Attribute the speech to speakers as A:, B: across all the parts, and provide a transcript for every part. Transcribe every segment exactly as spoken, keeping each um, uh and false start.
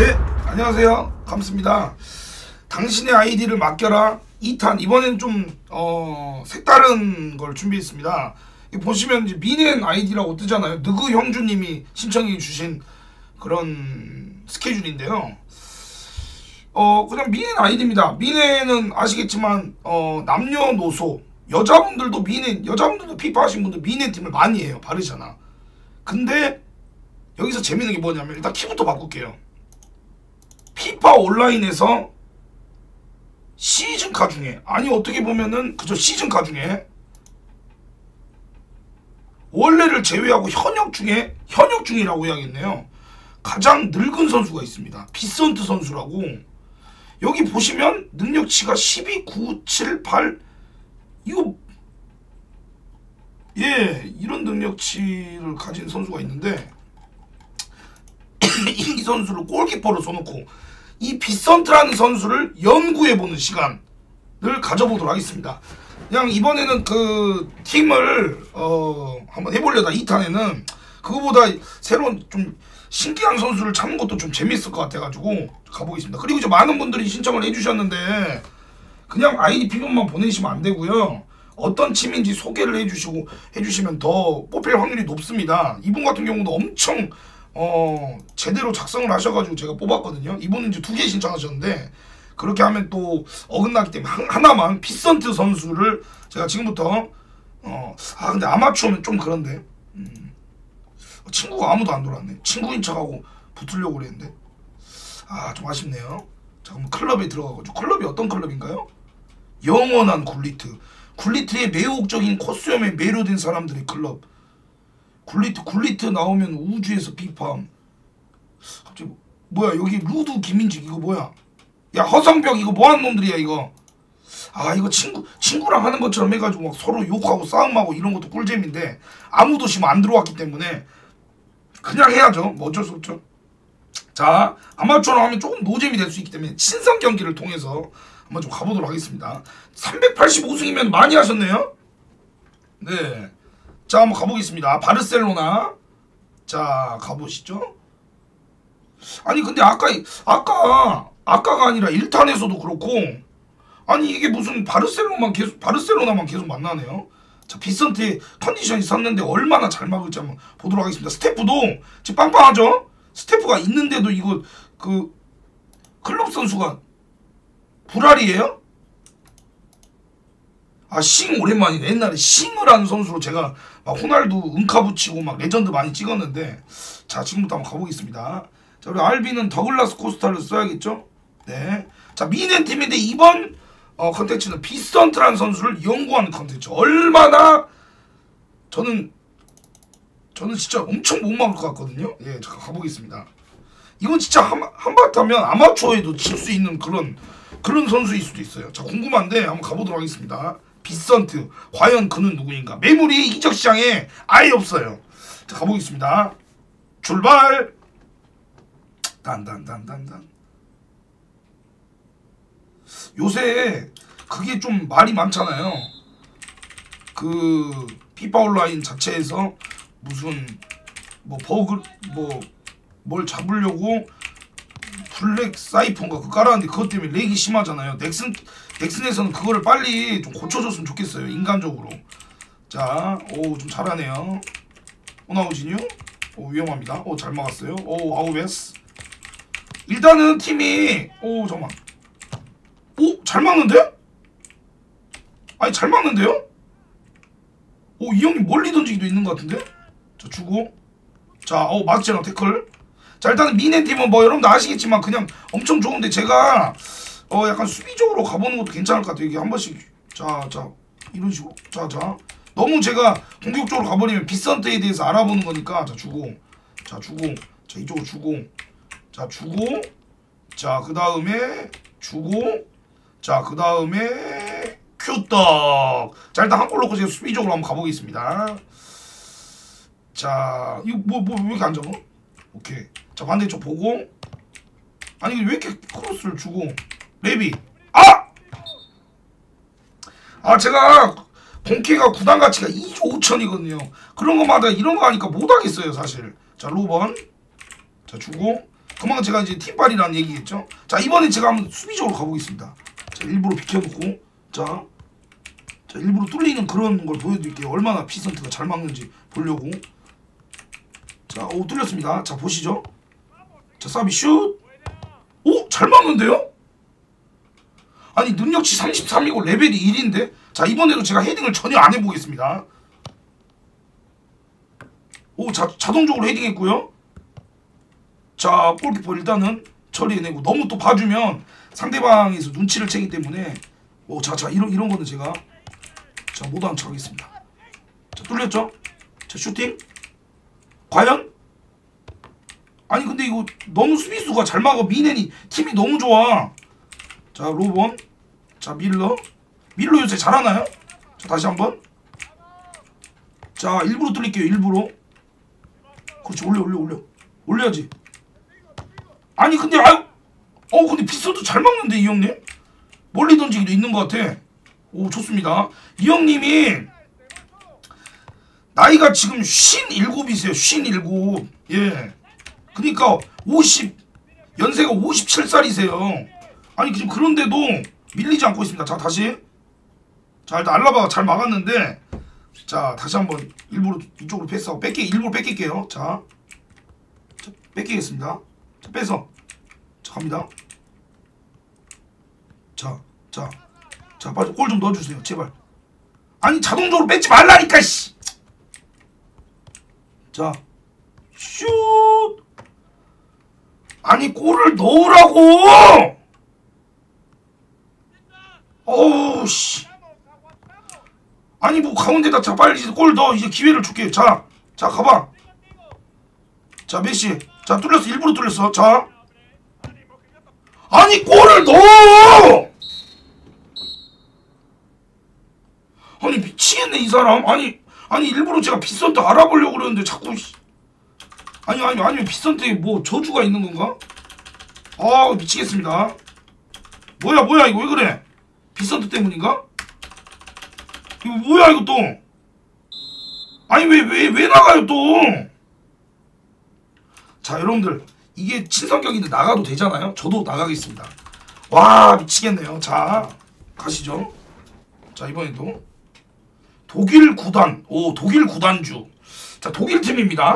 A: 네, 안녕하세요. 감스입니다. 당신의 아이디를 맡겨라 이 탄. 이번엔 좀 어, 색다른 걸 준비했습니다. 보시면 이제 미넨 아이디라고 뜨잖아요. 느그 형주님이 신청해 주신 그런 스케줄인데요. 어 그냥 미넨 아이디입니다. 미넨은 아시겠지만 어, 남녀노소 여자분들도 미넨, 여자분들도 피파 하신 분들 미넨 팀을 많이 해요. 바르잖아. 근데 여기서 재밌는 게 뭐냐면 일단 키부터 바꿀게요. 피파 온라인에서 시즌카 중에, 아니 어떻게 보면은 그저 시즌카 중에 원래를 제외하고 현역 중에, 현역 중이라고 해야겠네요. 가장 늙은 선수가 있습니다. 비선트 선수라고. 여기 보시면 능력치가 십이, 구, 칠, 팔. 이거 예, 이런 능력치를 가진 선수가 있는데 이 선수를 골키퍼로 써놓고 이 비선트라는 선수를 연구해보는 시간을 가져보도록 하겠습니다. 그냥 이번에는 그 팀을 어 한번 해보려다 이 탄에는 그거보다 새로운 좀 신기한 선수를 찾는 것도 좀 재밌을 것 같아가지고 가보겠습니다. 그리고 이제 많은 분들이 신청을 해주셨는데 그냥 아이디 비번만 보내시면 안 되고요. 어떤 팀인지 소개를 해주시고 해주시면 더 뽑힐 확률이 높습니다. 이분 같은 경우도 엄청 어 제대로 작성을 하셔가지고 제가 뽑았거든요. 이분은 이제 두 개 신청하셨는데 그렇게 하면 또 어긋나기 때문에 한, 하나만 비선트 선수를 제가 지금부터 어 아 근데 아마추어면 좀 그런데 음, 친구가 아무도 안 돌았네. 친구인 척하고 붙으려고 그랬는데 아 좀 아쉽네요. 자 그럼 클럽에 들어가가지고, 클럽이 어떤 클럽인가요? 영원한 굴리트. 굴리트의 매혹적인 코스염에 매료된 사람들의 클럽. 굴리트, 굴리트 나오면 우주에서 비팜. 갑자기 뭐야 여기 루드 김민직 이거 뭐야? 야 허성벽 이거 뭐하는 놈들이야 이거. 아 이거 친구 친구랑 하는 것처럼 해가지고 막 서로 욕하고 싸움하고 이런 것도 꿀잼인데 아무도 지금 안 들어왔기 때문에 그냥 해야죠. 뭐 어쩔 수 없죠. 자 아마추어로 하면 조금 노잼이 될 수 있기 때문에 친선 경기를 통해서 한번 좀 가보도록 하겠습니다. 삼백팔십오 승이면 많이 하셨네요. 네. 자 한번 가보겠습니다. 바르셀로나. 자 가보시죠. 아니 근데 아까 아까 아까가 아니라 일 탄에서도 그렇고 아니 이게 무슨 바르셀로나만 계속 바르셀로나만 계속 만나네요. 자 비선트의 컨디션이 섰는데 얼마나 잘 막을지 한번 보도록 하겠습니다. 스태프도 지금 빵빵하죠. 스태프가 있는데도 이거 그 클럽 선수가 불알이에요? 아 싱 오랜만이네. 옛날에 싱을 하는 선수로 제가 막 호날두 은카 붙이고 막 레전드 많이 찍었는데 자 지금부터 한번 가보겠습니다. 자 우리 알비는 더글라스 코스타를 써야겠죠? 네. 자 미넨 팀인데 이번 어, 컨텐츠는 비선트라는 선수를 연구하는 컨텐츠. 얼마나 저는 저는 진짜 엄청 못 막을 것 같거든요. 예, 잠깐 가보겠습니다. 이건 진짜 한, 한바탕면 아마추어에도 칠 수 있는 그런 그런 선수일 수도 있어요. 자 궁금한데 한번 가보도록 하겠습니다. 비선트 과연 그는 누구인가? 매물이 이적 시장에 아예 없어요. 자 가보겠습니다. 출발. 단단단단단. 요새 그게 좀 말이 많잖아요. 그 피파 온라인 자체에서 무슨 뭐 버그 뭐 뭘 잡으려고 블랙 사이폰가 그거 깔았는데 그것 때문에 렉이 심하잖아요. 넥슨 넥슨에서는 그거를 빨리 좀 고쳐줬으면 좋겠어요. 인간적으로. 자, 오 좀 잘하네요. 호나우지뉴, 오 위험합니다. 오 잘 막았어요. 오 아우베스. 일단은 팀이 오 잠깐만. 오 잘 막는데? 아니 잘 막는데요? 오 이 형님 멀리 던지기도 있는 것 같은데? 자 주고. 자 어 맞잖아 태클. 자 일단은 미넨 팀은 뭐 여러분들 아시겠지만 그냥 엄청 좋은데 제가 어 약간 수비적으로 가보는 것도 괜찮을 것 같아요. 이게 한 번씩 자자 이런 식으로 자자 너무 제가 공격적으로 가버리면 비선트에 대해서 알아보는 거니까 자 주고 자 주고 자 이쪽으로 주고 자 주고 자 그 다음에 주고 자 그 다음에 큐떡. 자 일단 한 골 넣고 제가 수비적으로 한번 가보겠습니다. 자 이거 뭐 뭐 왜 이렇게 안 잡아? 오케이. 자 반대쪽 보고. 아니 왜 이렇게 크로스를 주고. 레비. 아! 아 제가 본캐가 구단 가치가 이조 오천이거든요. 그런 거마다 이런 거 하니까 못하겠어요 사실. 자 로번. 자 주고 그만큼 제가 이제 팀빨이라는 얘기겠죠. 자, 이번엔 제가 한번 수비적으로 가보겠습니다. 자, 일부러 비켜놓고 자, 자 일부러 뚫리는 그런 걸 보여드릴게요. 얼마나 피선트가 잘 막는지 보려고. 자, 오 뚫렸습니다. 자, 보시죠. 자, 사비 슛. 오, 잘 막는데요? 아니, 능력치 삼십삼이고 레벨이 일인데. 자, 이번에도 제가 헤딩을 전혀 안 해보겠습니다. 오, 자, 자동적으로 헤딩했고요. 자, 골키퍼 일단은 처리해내고, 너무 또 봐주면 상대방에서 눈치를 채기 때문에 오, 자, 자, 이런 이런 거는 제가 자 못하는 척 하겠습니다. 자, 뚫렸죠? 자, 슈팅. 과연? 아니, 근데 이거 너무 수비수가 잘 막아. 미넨이 팀이 너무 좋아. 자, 로번. 자, 밀러. 밀러 요새 잘하나요? 자, 다시 한번. 자, 일부러 뚫릴게요. 일부러. 그렇지. 올려 올려 올려. 올려야지. 아니, 근데 아유. 어, 근데 비서도 잘 막는데, 이 형님. 멀리 던지기도 있는 것 같아. 오, 좋습니다. 이 형님이 나이가 지금 쉰일곱이세요. 쉰일곱. 예. 그니까 오십 연세가 오십칠 살이세요. 아니, 지금 그런데도 밀리지 않고 있습니다. 자, 다시. 자, 일단 알라바가 잘 막았는데, 자, 다시 한번 일부러 이쪽으로 패스하고 뺏기 일부러 뺏길게요. 자, 자 뺏기겠습니다. 자, 빼서 자, 갑니다. 자, 자, 자, 빨리 골 좀 넣어주세요, 제발. 아니, 자동적으로 뺏지 말라니까, 씨. 자, 슛. 아니, 골을 넣으라고. 어우, 씨. 아니, 뭐 가운데다 자, 빨리 골 넣어. 이제 기회를 줄게. 자, 자, 가봐. 자, 메시. 자, 뚫렸어. 일부러 뚫렸어. 자, 아니, 골을 넣어. 아니, 미치겠네, 이 사람. 아니, 아니, 일부러 제가 빗선트 알아보려고 그러는데 자꾸. 아니, 아니, 아니, 빗선트에 뭐 저주가 있는 건가? 아, 미치겠습니다. 뭐야, 뭐야, 이거 왜 그래? 빗선트 때문인가? 이거 뭐야, 이거 또? 아니, 왜, 왜, 왜 나가요, 또? 자, 여러분들, 이게 친선경기인데 나가도 되잖아요? 저도 나가겠습니다. 와, 미치겠네요. 자, 가시죠. 자, 이번에도 독일 구단. 오, 독일 구단주. 자, 독일 팀입니다.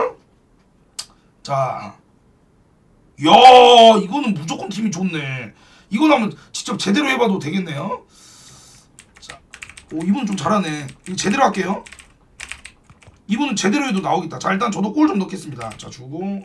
A: 자, 이야, 이거는 무조건 팀이 좋네. 이건 한번 직접 제대로 해봐도 되겠네요. 자, 오, 이분은 좀 잘하네. 이거 제대로 할게요. 이분은 제대로 해도 나오겠다. 자, 일단 저도 골 좀 넣겠습니다. 자, 주고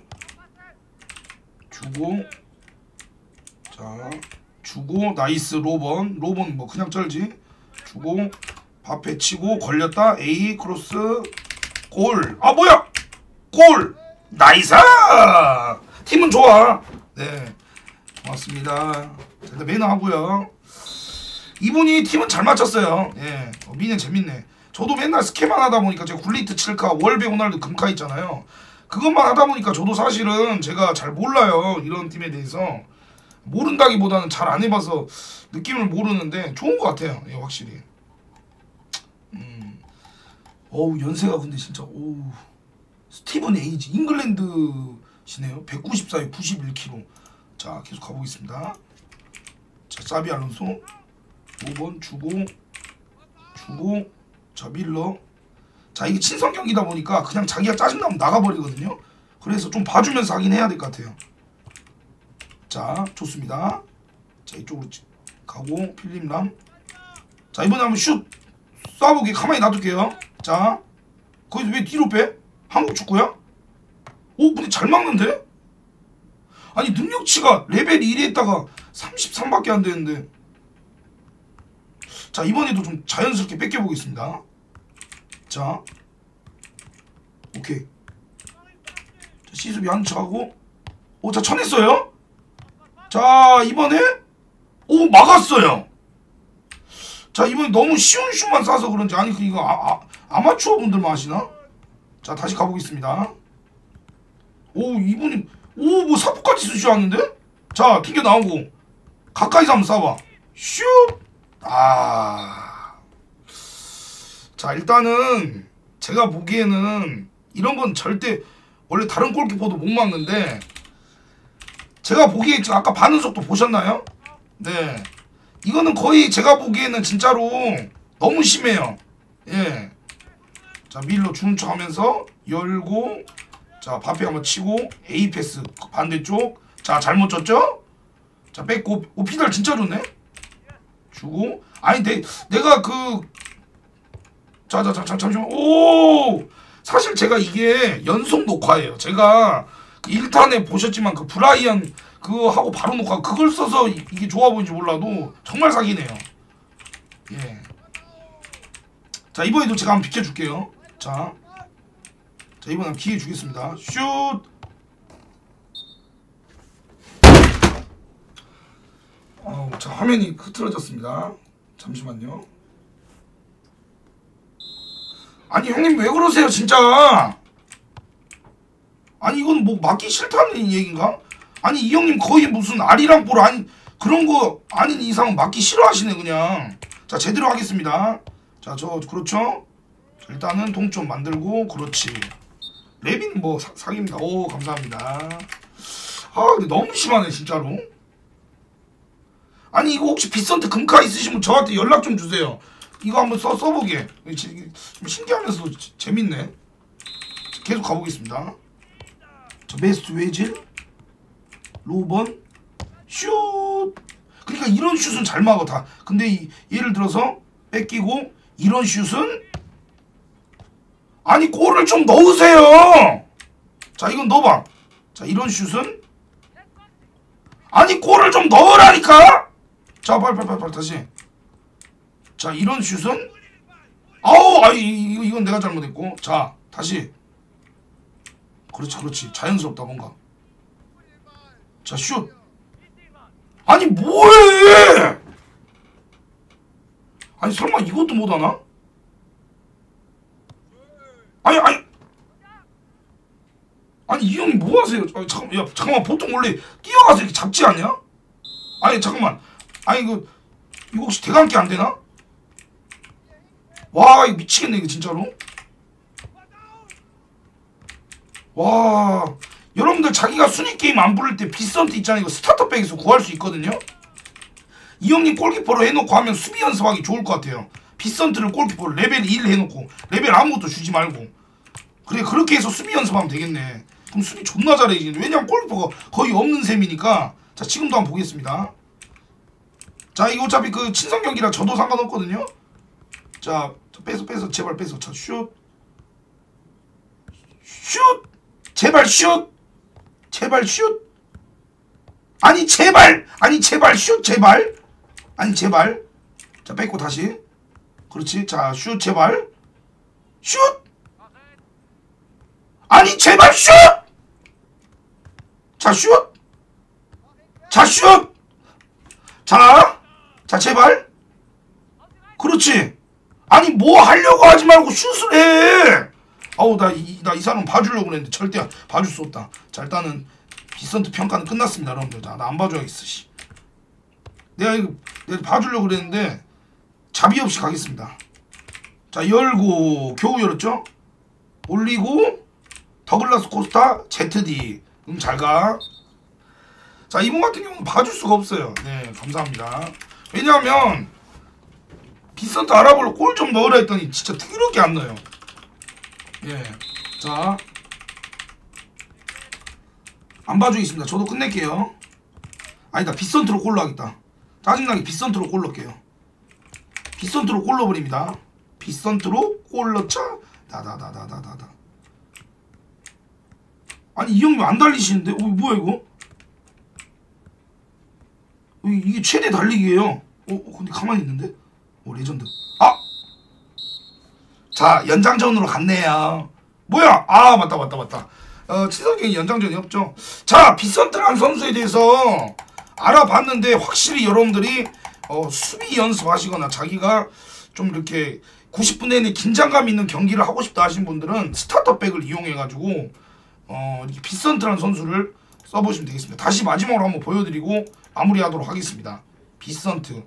A: 주고 자, 주고 나이스. 로번. 로번 뭐 그냥 쩔지. 주고 밥에 치고 걸렸다. A 크로스 골. 아, 뭐야, 골. 나이스. 팀은 좋아. 네, 고맙습니다. 일단 매너 하고요. 이분이 팀은 잘 맞췄어요. 예, 어, 미네 재밌네. 저도 맨날 스케만 하다 보니까 제가 굴리트 칠카 월베 호날두 금카 있잖아요. 그것만 하다 보니까 저도 사실은 제가 잘 몰라요. 이런 팀에 대해서 모른다기보다는 잘 안 해봐서 느낌을 모르는데 좋은 것 같아요. 예, 확실히. 음, 어우, 연세가 근데 진짜 오우. 스티븐 에이지 잉글랜드시네요. 백구십사에 구십일 킬로그램. 자, 계속 가보겠습니다. 자, 사비 알론소 오 번 주고 주고 자, 밀러. 자, 이게 친선 경기다 보니까 그냥 자기가 짜증나면 나가버리거든요. 그래서 좀 봐주면서 하긴 해야 될 것 같아요. 자, 좋습니다. 자, 이쪽으로 가고 필립람. 자, 이번에 한번 슛 쏴보기. 가만히 놔둘게요. 자, 거기서 왜 뒤로 빼? 한국 축구야? 오, 근데 잘 막는데? 아니, 능력치가 레벨 일에 했다가 삼십삼밖에 안 되는데. 자, 이번에도 좀 자연스럽게 뺏겨보겠습니다. 자, 오케이. 자, 시수비 한 척하고. 오, 자, 쳐냈어요. 자, 이번에 오, 막았어요. 자, 이번에 너무 쉬운 슛만 쏴서 그런지. 아니, 그 이거 아, 아, 아마추어 분들만 하시나? 자, 다시 가보겠습니다. 오, 이분이 오, 뭐 사포까지 쑤시왔는데? 자, 튕겨 나오고 가까이서 한번 쏴봐. 슛. 아, 자, 일단은 제가 보기에는 이런 건 절대 원래 다른 골키퍼도 못 막는데 제가 보기에 지금 아까 반응 속도 보셨나요? 네. 이거는 거의 제가 보기에는 진짜로 너무 심해요. 예. 자, 밀로 주는 척 하면서 열고, 자, 바페 한번 치고, A 패스 반대쪽. 자, 잘못 쳤죠? 자, 뺏고, 오, 피달 진짜 좋네? 주고, 아니, 내, 내가 그, 자, 자, 자, 자, 잠시만, 오! 사실 제가 이게 연속 녹화예요. 제가 일 탄에 보셨지만 그 브라이언 그거 하고 바로 녹화, 그걸 써서 이, 이게 좋아 보이는지 몰라도 정말 사기네요. 예. 자, 이번에도 제가 한번 비켜줄게요. 자, 자 이번엔 기회 주겠습니다. 슛! 어, 자, 화면이 흐트러졌습니다. 잠시만요. 아니 형님 왜 그러세요 진짜. 아니 이건 뭐 맞기 싫다는 얘기인가? 아니 이 형님 거의 무슨 아리랑 볼 아니 그런 거 아닌 이상은 맞기 싫어하시네 그냥. 자, 제대로 하겠습니다. 자, 저 그렇죠? 자, 일단은 동점 만들고, 그렇지. 레빈 뭐 사, 사기입니다. 오, 감사합니다. 아 근데 너무 심하네 진짜로. 아니 이거 혹시 빗선트 금카 있으시면 저한테 연락 좀 주세요. 이거 한번 써, 써보게. 좀 신기하면서도 재밌네. 계속 가보겠습니다. 자, 베스트 웨질 로번 슛. 그러니까 이런 슛은 잘 막아 다. 근데 이, 예를 들어서 뺏기고 이런 슛은 아니 골을 좀 넣으세요. 자, 이건 넣어봐. 자, 이런 슛은 아니 골을 좀 넣으라니까. 자, 빨리 빨리 빨리 다시. 자, 이런 슛은 아우 아이 이거 이건 내가 잘못했고. 자, 다시. 그렇지 그렇지 자연스럽다 뭔가. 자, 슛. 아니 뭐해. 아니 설마 이것도 못하나? 아니 아니 아니 이 형이 뭐하세요? 아니 잠깐만, 야 잠깐만, 보통 원래 뛰어가서 이렇게 잡지 않냐? 아니 잠깐만, 아니 이거 이거 혹시 대감기 안되나? 와 이거 미치겠네 이거 진짜로. 와 여러분들 자기가 순위 게임 안 부를 때 빗선트 있잖아요. 이거 스타터백에서 구할 수 있거든요. 이 형님 골키퍼로 해놓고 하면 수비 연습하기 좋을 것 같아요. 빗선트를 골키퍼로 레벨 일 해놓고 레벨 아무것도 주지 말고. 그래 그렇게 해서 수비 연습하면 되겠네. 그럼 수비 존나 잘해지겠네. 왜냐면 골키퍼가 거의 없는 셈이니까. 자, 지금도 한번 보겠습니다. 자, 이거 어차피 그 친선 경기라 저도 상관없거든요. 자, 뺏어 뺏어 제발 뺏어. 자, 슛 슛! 제발 슛! 제발 슛! 아니 제발! 아니 제발 슛 제발! 아니 제발! 자, 뺏고 다시. 그렇지. 자, 슛 제발! 슛! 아니 제발 슛! 자, 슛! 자, 슛! 자! 자, 제발! 그렇지! 아니 뭐 하려고 하지 말고 슛을 해! 아우 나 이 나 이 사람 봐주려고 그랬는데 절대 봐줄 수 없다. 자, 일단은 빗선트 평가는 끝났습니다 여러분들. 자, 나 안 봐줘야겠어 씨. 내가 이거 내가 봐주려고 그랬는데 자비 없이 가겠습니다. 자, 열고 겨우 열었죠? 올리고 더글라스 코스타 제트디. 음, 잘가. 자, 이분 같은 경우는 봐줄 수가 없어요. 네, 감사합니다. 왜냐하면 빗선트 알아보려 골 좀 넣으라 했더니 진짜 더럽게 안 넣어요. 예, 자, 안 봐주겠습니다. 저도 끝낼게요. 아니다, 빗선트로 골 넣겠다. 짜증나게 빗선트로 골 넣을게요. 빗선트로 골 넣어버립니다. 빗선트로 골 넣자. 다다다다다다다. 아니 이 형님 안 달리시는데? 어, 뭐야 이거? 어, 이게 최대 달리기예요. 어, 근데 가만히 있는데? 오, 레전드. 아! 자, 연장전으로 갔네요. 뭐야? 아, 맞다 맞다 맞다. 어, 친선경기 연장전이 없죠. 자, 빗선트라는 선수에 대해서 알아봤는데 확실히 여러분들이 어, 수비 연습하시거나 자기가 좀 이렇게 구십 분 내내 긴장감 있는 경기를 하고 싶다 하신 분들은 스타터백을 이용해가지고 어, 이렇게 빗선트라는 선수를 써보시면 되겠습니다. 다시 마지막으로 한번 보여드리고 마무리하도록 하겠습니다. 빗선트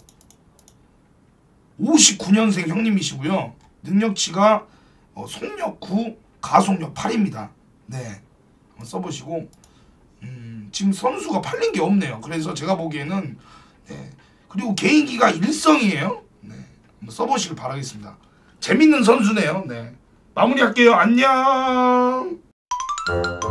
A: 오십구 년생 형님이시고요. 능력치가 어, 속력 구, 가속력 팔입니다. 네, 한번 써보시고 음, 지금 선수가 팔린 게 없네요. 그래서 제가 보기에는 네. 그리고 개인기가 일성이에요. 네. 한번 써보시길 바라겠습니다. 재밌는 선수네요. 네. 마무리할게요. 안녕.